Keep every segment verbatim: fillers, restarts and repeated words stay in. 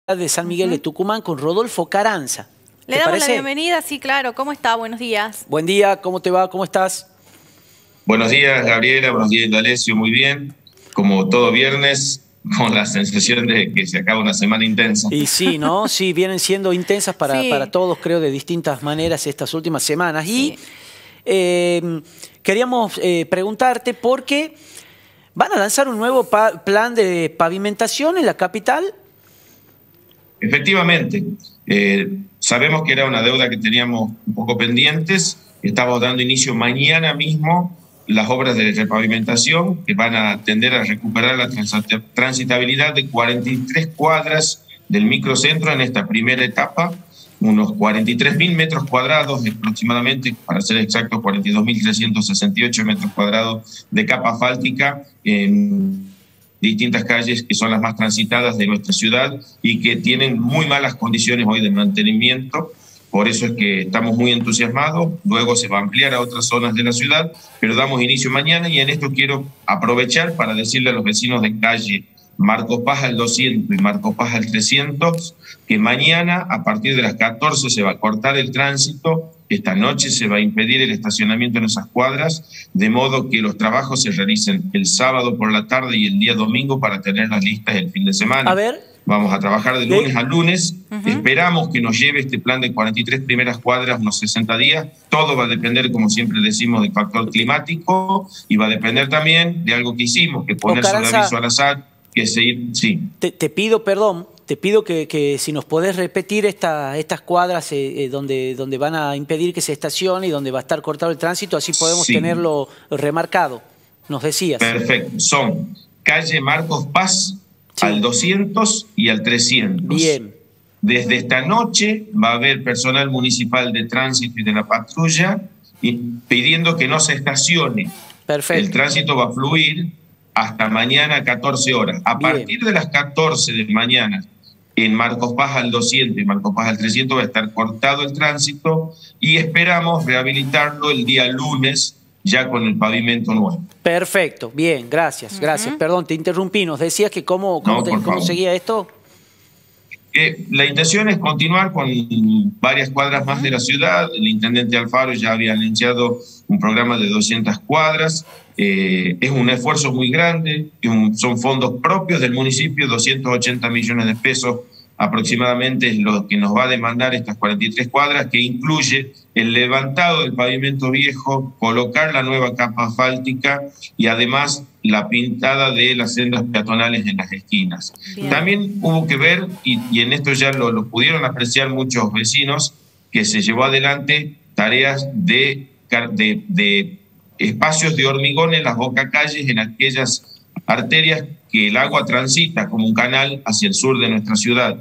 de San Miguel uh-huh. de Tucumán con Rodolfo Carranza. Le damos parece? la bienvenida, sí, claro. ¿Cómo está? Buenos días. Buen día, ¿cómo te va? ¿Cómo estás? Buenos días, Gabriela. Buenos días, D'Alessio. Muy bien. Como todo viernes, con la sensación de que se acaba una semana intensa. Y sí, ¿no? Sí, vienen siendo intensas para, sí. para todos, creo, de distintas maneras estas últimas semanas. Y sí. eh, queríamos eh, preguntarte por qué van a lanzar un nuevo pa plan de pavimentación en la capital. Efectivamente. Eh, sabemos que era una deuda que teníamos un poco pendientes. Estamos dando inicio mañana mismo las obras de repavimentación que van a tender a recuperar la transitabilidad de cuarenta y tres cuadras del microcentro en esta primera etapa, unos cuarenta y tres mil metros cuadrados aproximadamente, para ser exactos, cuarenta y dos mil trescientos sesenta y ocho metros cuadrados de capa asfáltica en distintas calles que son las más transitadas de nuestra ciudad y que tienen muy malas condiciones hoy de mantenimiento. Por eso es que estamos muy entusiasmados. Luego se va a ampliar a otras zonas de la ciudad, pero damos inicio mañana y en esto quiero aprovechar para decirle a los vecinos de calle Marcos Paz al doscientos y Marcos Paz al trescientos que mañana a partir de las catorce se va a cortar el tránsito. Esta noche se va a impedir el estacionamiento en esas cuadras, de modo que los trabajos se realicen el sábado por la tarde y el día domingo para tenerlas listas el fin de semana. A ver. Vamos a trabajar de lunes a lunes. Uh-huh. Esperamos que nos lleve este plan de cuarenta y tres primeras cuadras unos sesenta días. Todo va a depender, como siempre decimos, del factor climático y va a depender también de algo que hicimos, que poner sobre aviso al azar, que seguir... Sí. Te, te pido perdón, te pido que, que si nos podés repetir esta, estas cuadras eh, eh, donde, donde van a impedir que se estacione y donde va a estar cortado el tránsito, así podemos sí. tenerlo remarcado. Nos decías. Perfecto. Son calle Marcos Paz, sí. al doscientos y al trescientos. Bien. Desde esta noche va a haber personal municipal de tránsito y de la patrulla y pidiendo que no se estacione. Perfecto. El tránsito va a fluir hasta mañana catorce horas. A Bien. partir de las catorce de mañana, en Marcos Paz al doscientos y Marcos Paz al trescientos va a estar cortado el tránsito y esperamos rehabilitarlo el día lunes ya con el pavimento nuevo. Perfecto, bien, gracias, uh-huh. gracias. Perdón, te interrumpí, nos decías que cómo, cómo, no, te, cómo seguía esto. Eh, la intención es continuar con varias cuadras más de la ciudad. El intendente Alfaro ya había anunciado un programa de doscientas cuadras. Eh, es un esfuerzo muy grande, un, son fondos propios del municipio, doscientos ochenta millones de pesos aproximadamente es lo que nos va a demandar estas cuarenta y tres cuadras, que incluye el levantado del pavimento viejo, colocar la nueva capa asfáltica y además la pintada de las sendas peatonales en las esquinas. Bien. También hubo que ver, y, y en esto ya lo, lo pudieron apreciar muchos vecinos, que se llevó adelante tareas de, de, de espacios de hormigón en las bocacalles, en aquellas arterias que el agua transita como un canal hacia el sur de nuestra ciudad.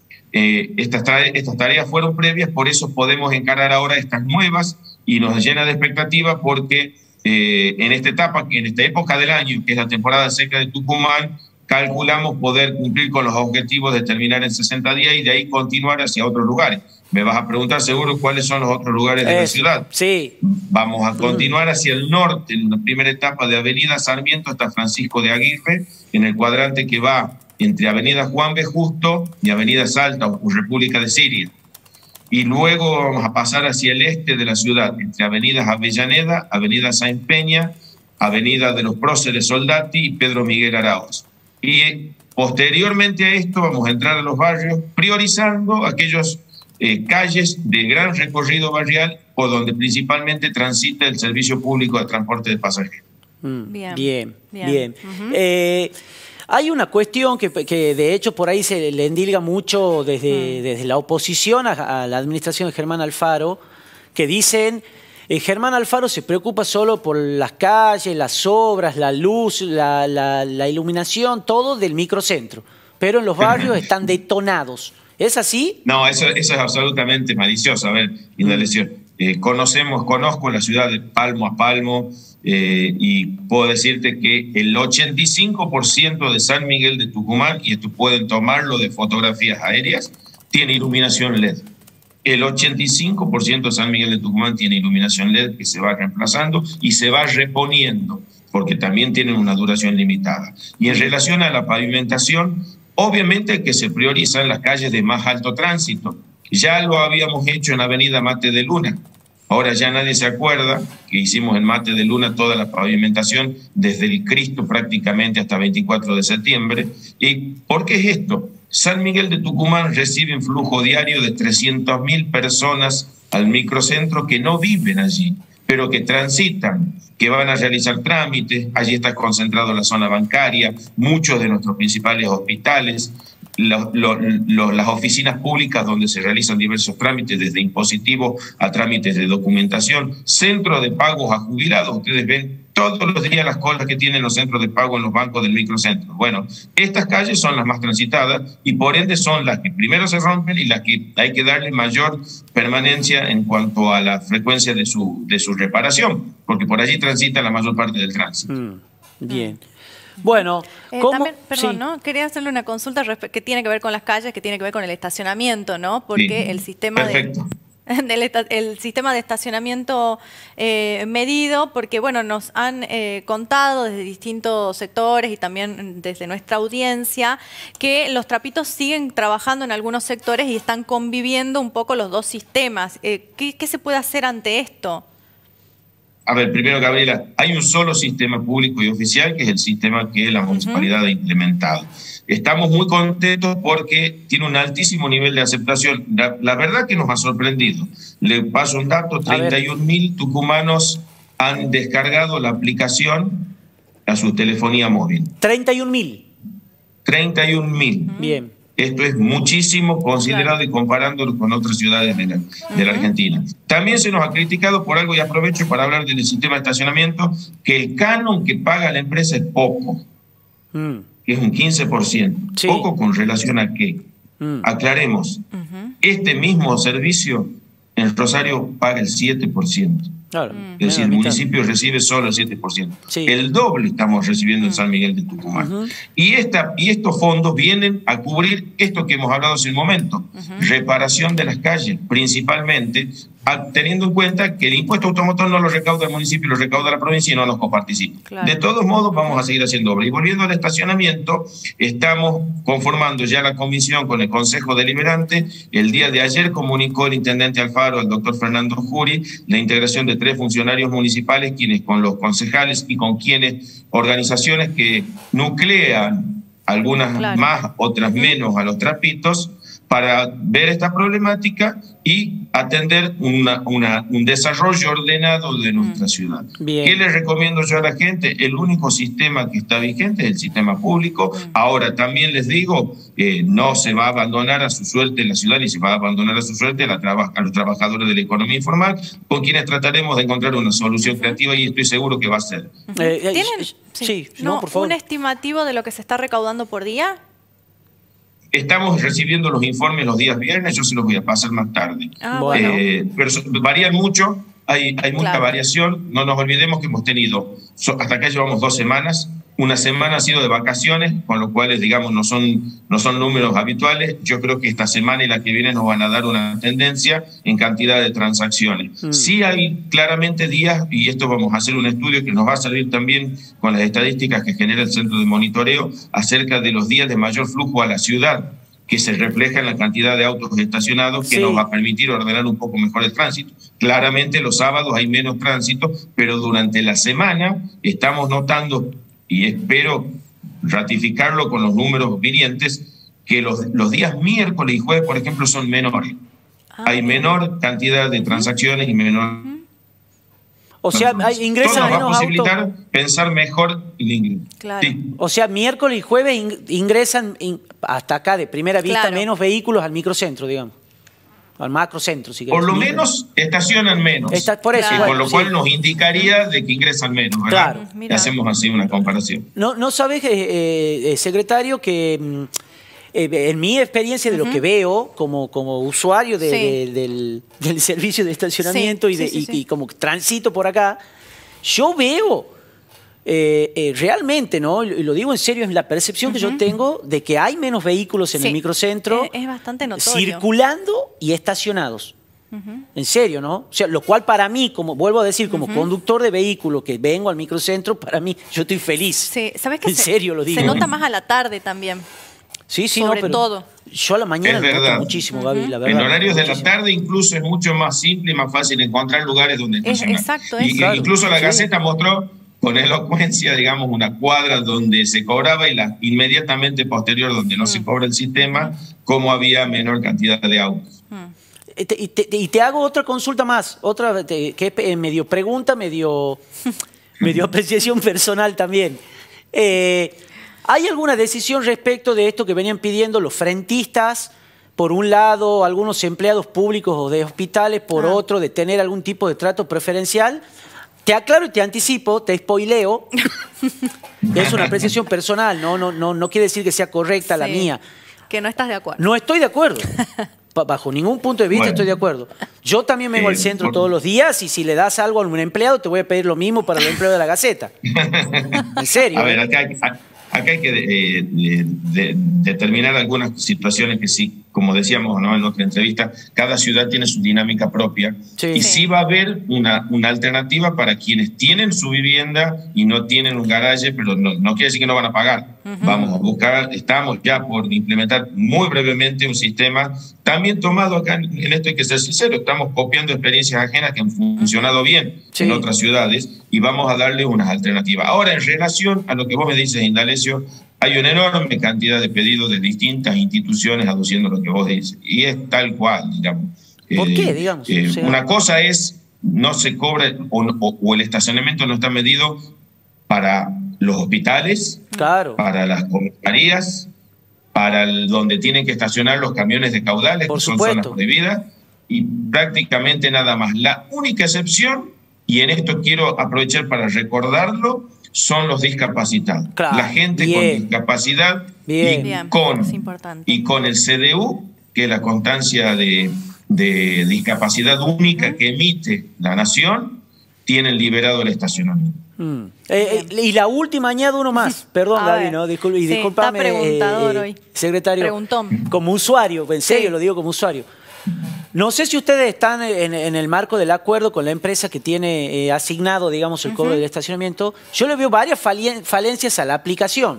Eh, estas, estas tareas fueron previas, por eso podemos encarar ahora estas nuevas y nos llena de expectativa porque eh, en esta etapa, en esta época del año, que es la temporada seca de Tucumán, calculamos poder cumplir con los objetivos de terminar en sesenta días y de ahí continuar hacia otros lugares. Me vas a preguntar seguro cuáles son los otros lugares de es, la ciudad. Sí. Vamos a continuar hacia el norte en la primera etapa de Avenida Sarmiento hasta Francisco de Aguirre, en el cuadrante que va entre Avenida Juan B. Justo y Avenida Salta o República de Siria. Y luego vamos a pasar hacia el este de la ciudad, entre Avenidas Avellaneda, Avenida Sáenz Peña, Avenida de los Próceres Soldati y Pedro Miguel Arauz. Y posteriormente a esto vamos a entrar a los barrios priorizando aquellos eh, calles de gran recorrido barrial o donde principalmente transita el servicio público de transporte de pasajeros. Mm, bien, bien. bien. bien. Uh-huh. eh, hay una cuestión que, que de hecho por ahí se le endilga mucho desde, mm. desde la oposición a, a la administración de Germán Alfaro, que dicen... Eh, Germán Alfaro se preocupa solo por las calles, las obras, la luz, la, la, la iluminación, todo del microcentro. Pero en los barrios están detonados. ¿Es así? No, eso, eso es absolutamente malicioso. A ver, Indalecio, eh, conocemos, conozco la ciudad de palmo a palmo eh, y puedo decirte que el ochenta y cinco por ciento de San Miguel de Tucumán, y esto pueden tomarlo de fotografías aéreas, tiene iluminación L E D. El ochenta y cinco por ciento de San Miguel de Tucumán tiene iluminación L E D que se va reemplazando y se va reponiendo, porque también tienen una duración limitada. Y en relación a la pavimentación, Obviamente que se priorizan las calles de más alto tránsito. Ya lo habíamos hecho en la avenida Mate de Luna. Ahora ya nadie se acuerda que hicimos en Mate de Luna toda la pavimentación desde el Cristo prácticamente hasta veinticuatro de septiembre. ¿Y por qué es esto? San Miguel de Tucumán recibe un flujo diario de trescientas mil personas al microcentro que no viven allí, pero que transitan, que van a realizar trámites. Allí está concentrado la zona bancaria, muchos de nuestros principales hospitales, Lo, lo, lo, las oficinas públicas donde se realizan diversos trámites, desde impositivos a trámites de documentación, centros de pagos a jubilados. Ustedes ven todos los días las colas que tienen los centros de pago en los bancos del microcentro. Bueno, estas calles son las más transitadas y por ende son las que primero se rompen y las que hay que darle mayor permanencia en cuanto a la frecuencia de su, de su reparación, porque por allí transita la mayor parte del tránsito. Mm, bien. Bueno, eh, ¿cómo? También, perdón, Sí. ¿no? Quería hacerle una consulta que tiene que ver con las calles, que tiene que ver con el estacionamiento, ¿no? Porque sí. el sistema Perfecto. de, del esta, el sistema de estacionamiento eh, medido, porque bueno, nos han eh, contado desde distintos sectores y también desde nuestra audiencia que los trapitos siguen trabajando en algunos sectores y están conviviendo un poco los dos sistemas. Eh, ¿qué, ¿Qué se puede hacer ante esto? A ver, primero, Gabriela, hay un solo sistema público y oficial, que es el sistema que la municipalidad uh-huh. ha implementado. Estamos muy contentos porque tiene un altísimo nivel de aceptación. La, la verdad que nos ha sorprendido. Le paso un dato, treinta y un mil tucumanos han descargado la aplicación a su telefonía móvil. treinta y un mil. treinta y un mil. Uh-huh. Bien. Esto es muchísimo considerado claro. y comparándolo con otras ciudades de la, de la Argentina. También se nos ha criticado por algo, y aprovecho para hablar del sistema de estacionamiento, que el canon que paga la empresa es poco, mm. que es un quince por ciento. Sí. ¿Poco con relación a qué? Mm. Aclaremos, uh-huh. este mismo servicio en Rosario paga el siete por ciento. Claro. Es decir, el municipio recibe solo el siete por ciento. Sí. El doble estamos recibiendo en San Miguel de Tucumán. Uh-huh. Y, esta, y estos fondos vienen a cubrir esto que hemos hablado hace un momento, uh-huh. reparación de las calles, principalmente, a, teniendo en cuenta que el impuesto automotor no lo recauda el municipio, lo recauda la provincia y no nos coparticipa. Claro. De todos modos, vamos a seguir haciendo obra. Y volviendo al estacionamiento, estamos conformando ya la comisión con el Consejo Deliberante. El día de ayer comunicó el intendente Alfaro, el doctor Fernando Jury, la integración de tres funcionarios municipales, quienes con los concejales y con quienes organizaciones que nuclean, algunas claro. más, otras menos, a los trapitos, para ver esta problemática y atender una, una, un desarrollo ordenado de nuestra ciudad. Bien. ¿Qué les recomiendo yo a la gente? El único sistema que está vigente es el sistema público. Ahora, también les digo, eh, no se va a abandonar a su suerte la ciudad, ni se va a abandonar a su suerte a, la traba, a los trabajadores de la economía informal, con quienes trataremos de encontrar una solución creativa y estoy seguro que va a ser. Eh, eh, ¿Tienen sí, sí, no, no, por favor. un estimativo de lo que se está recaudando por día? Estamos recibiendo los informes los días viernes, yo se los voy a pasar más tarde. Ah, bueno. eh, pero varían mucho, hay, hay mucha claro. variación. No nos olvidemos que hemos tenido, hasta acá llevamos dos semanas, una semana ha sido de vacaciones, con lo cual, digamos, no son, no son números habituales. Yo creo que esta semana y la que viene nos van a dar una tendencia en cantidad de transacciones. Mm. Sí hay claramente días, y esto vamos a hacer un estudio que nos va a servir también con las estadísticas que genera el Centro de Monitoreo, acerca de los días de mayor flujo a la ciudad, que se refleja en la cantidad de autos estacionados, que sí. nos va a permitir ordenar un poco mejor el tránsito. Claramente los sábados hay menos tránsito, pero durante la semana estamos notando, y espero ratificarlo con los números vinientes, que los, los días miércoles y jueves, por ejemplo, son menores. Ah, hay menor cantidad de transacciones y menor... O sea, ingresan menos autos. Va a posibilitar auto. pensar mejor el ingreso. Claro. Sí. O sea, miércoles y jueves ingresan in, hasta acá, de primera vista, claro. menos vehículos al microcentro, digamos. Al macrocentro, si querés. Por lo menos estacionan menos. Está, por eso, claro. bueno, Con lo sí. cual nos indicaría de que ingresan menos, ¿verdad? Claro. Y hacemos así una comparación. No, no sabes, eh, eh, secretario, que... Eh, en mi experiencia de lo uh-huh. que veo como, como usuario de, sí. de, del, del servicio de estacionamiento sí, y, de, sí, sí, y, sí. y como transito por acá, yo veo eh, eh, realmente, ¿no? Y lo digo en serio, es la percepción uh-huh. que yo tengo de que hay menos vehículos en sí. el microcentro es, es bastante notorio. circulando y estacionados. Uh-huh. En serio, ¿no? O sea, lo cual para mí, como vuelvo a decir, como uh-huh. conductor de vehículo que vengo al microcentro, para mí, yo estoy feliz. Sí. ¿Sabes qué? En se, serio lo digo. Se nota más a la tarde también. Sí, sí, sobre no, pero todo. Yo a la mañana es verdad. muchísimo, Gaby, Uh-huh. la verdad. En horarios muchísimo. de la tarde incluso es mucho más simple y más fácil encontrar lugares donde estacionar. Exacto, y, eso. Claro, incluso la sí. Gaceta mostró con elocuencia, digamos, una cuadra donde se cobraba y la inmediatamente posterior donde no uh-huh. se cobra el sistema, cómo había menor cantidad de autos. Uh-huh. Y te, y, te, y te hago otra consulta más, otra te, que es medio pregunta, medio, medio apreciación personal también. Eh, ¿Hay alguna decisión respecto de esto que venían pidiendo los frentistas, por un lado, algunos empleados públicos o de hospitales, por ah. otro, de tener algún tipo de trato preferencial? Te aclaro y te anticipo, te spoileo, es una apreciación personal, no, no, no, no quiere decir que sea correcta sí, la mía. Que no estás de acuerdo. No estoy de acuerdo. Bajo ningún punto de vista bueno. estoy de acuerdo. Yo también vengo eh, al centro por... todos los días y si le das algo a un empleado te voy a pedir lo mismo para el empleo de la Gaceta. En serio. A ver, acá hay, acá hay que eh, de, de, determinar algunas situaciones que sí, como decíamos, ¿no?, en otra entrevista, cada ciudad tiene su dinámica propia sí. y sí va a haber una, una alternativa para quienes tienen su vivienda y no tienen un garaje, pero no, no quiere decir que no van a pagar. Uh-huh. Vamos a buscar, estamos ya por implementar muy brevemente un sistema también tomado acá, en esto hay que ser sincero, estamos copiando experiencias ajenas que han funcionado bien sí. en otras ciudades y vamos a darle unas alternativas. Ahora, en relación a lo que vos me dices, Indalecio, hay una enorme cantidad de pedidos de distintas instituciones aduciendo lo que vos dices. Y es tal cual, digamos. ¿Por eh, qué, digamos? Eh, o sea... Una cosa es, no se cobra, o, o, o el estacionamiento no está medido para los hospitales, claro. para las comisarías, para el, donde tienen que estacionar los camiones de caudales, Por que son supuesto. zonas prohibidas, y prácticamente nada más. La única excepción, y en esto quiero aprovechar para recordarlo, son los discapacitados. Claro, la gente bien. con discapacidad bien. Y, bien, con, es importante. y con el C D U, que es la constancia de, de discapacidad única uh-huh. que emite la Nación, tienen liberado el estacionamiento. Mm. Eh, eh, y la última, añado uno más. Perdón, Gaby, ¿no? Discul y sí, disculpame, está preguntador eh, hoy. secretario. Preguntón. Como usuario, en serio, sí. lo digo como usuario. No sé si ustedes están en, en el marco del acuerdo con la empresa que tiene eh, asignado, digamos, el uh-huh. cobro del estacionamiento. Yo le veo varias falencias a la aplicación,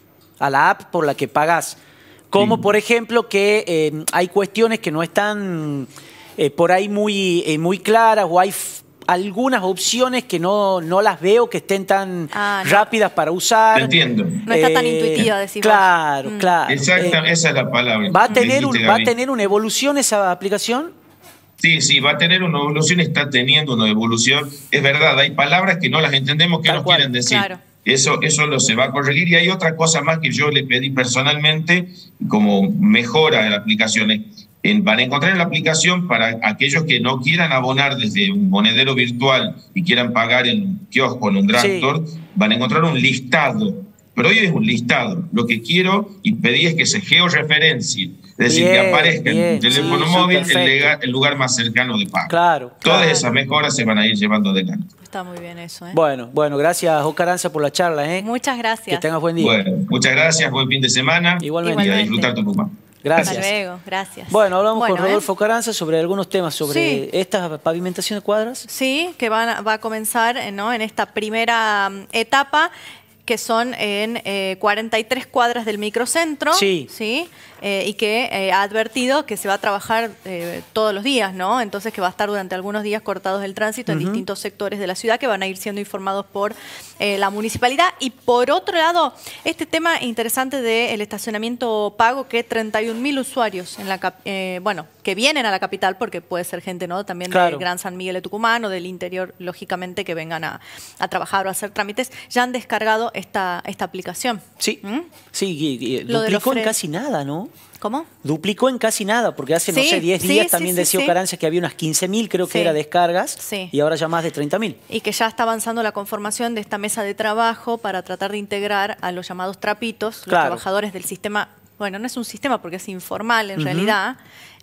a la app por la que pagás. Como, sí. por ejemplo, que eh, hay cuestiones que no están eh, por ahí muy, eh, muy claras o hay algunas opciones que no, no las veo que estén tan ah, no. rápidas para usar. Entiendo. No está tan eh, intuitiva, decimos. Claro, mm. claro. Exactamente, eh, esa es la palabra. ¿Va a, tener un, ¿Va a tener una evolución esa aplicación? Sí, sí, va a tener una evolución, está teniendo una evolución. Es verdad, hay palabras que no las entendemos, que Tal nos cual. quieren decir. Claro. Eso, eso lo se va a corregir. Y hay otra cosa más que yo le pedí personalmente como mejora de la aplicación. En, van a encontrar en la aplicación para aquellos que no quieran abonar desde un monedero virtual y quieran pagar en un kiosco, en un drugstore, sí. van a encontrar un listado. Pero hoy es un listado. Lo que quiero y pedí es que se georreferencie. Es decir, bien, que aparezca bien, en tu teléfono sí, móvil el, lega, el lugar más cercano de pago. Claro, Todas claro. esas mejoras se van a ir llevando adelante. Está muy bien eso, ¿eh? Bueno, bueno, gracias, Oscar Aranza, por la charla, ¿eh? Muchas gracias. Que tengas buen día. Bueno, muchas gracias, buen fin de semana. Igualmente. Y a disfrutar tu papá. Gracias. Hasta luego, gracias. Bueno, hablamos bueno, con Rodolfo ¿eh? Carranza sobre algunos temas, sobre sí. esta pavimentación de cuadras. Sí, que van a, va a comenzar, ¿no?, en esta primera etapa, que son en eh, cuarenta y tres cuadras del microcentro, sí, ¿sí? Eh, y que eh, ha advertido que se va a trabajar eh, todos los días, ¿no? Entonces que va a estar durante algunos días cortados el tránsito uh-huh. en distintos sectores de la ciudad que van a ir siendo informados por eh, la municipalidad. Y por otro lado, este tema interesante del estacionamiento pago, que treinta y un mil usuarios en la eh, bueno, que vienen a la capital, porque puede ser gente, ¿no?, también claro. del Gran San Miguel de Tucumán o del interior, lógicamente, que vengan a, a trabajar o a hacer trámites, ya han descargado esta, esta aplicación. Sí, ¿Mm? sí, y, y, Lo duplicó en casi nada, ¿no? ¿Cómo? Duplicó en casi nada, porque hace, sí, no sé, diez sí, días sí, también sí, decía sí. Ocarancia que había unas quince mil, creo que sí. era descargas, sí. y ahora ya más de treinta mil. Y que ya está avanzando la conformación de esta mesa de trabajo para tratar de integrar a los llamados trapitos, los claro. trabajadores del sistema. Bueno, no es un sistema porque es informal en uh-huh. realidad,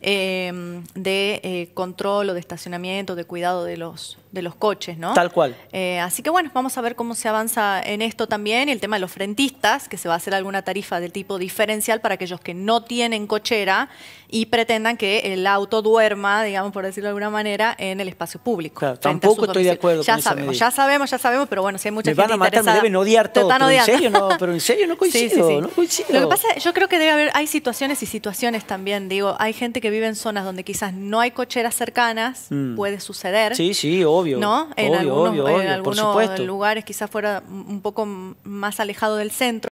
eh, de eh, control o de estacionamiento, de cuidado de los, de los coches, ¿no? Tal cual. Eh, así que bueno, vamos a ver cómo se avanza en esto también. Y el tema de los frentistas, que se va a hacer alguna tarifa del tipo diferencial para aquellos que no tienen cochera y pretendan que el auto duerma, digamos, por decirlo de alguna manera, en el espacio público. Claro, tampoco estoy de acuerdo ya con esa sabemos, medida. Ya sabemos, ya sabemos, pero bueno, si hay mucha me gente van a matar, interesada, me deben odiar todo, pero en serio no, pero en serio no coincido, sí, sí, sí. no coincido. Lo que pasa, yo creo que debe haber, hay situaciones y situaciones también, digo, hay gente que vive en zonas donde quizás no hay cocheras cercanas, mm. puede suceder. Sí, sí, obvio. ¿No? En obvio, algunos, obvio, en obvio, algunos por supuesto. lugares quizás fuera un poco más alejado del centro.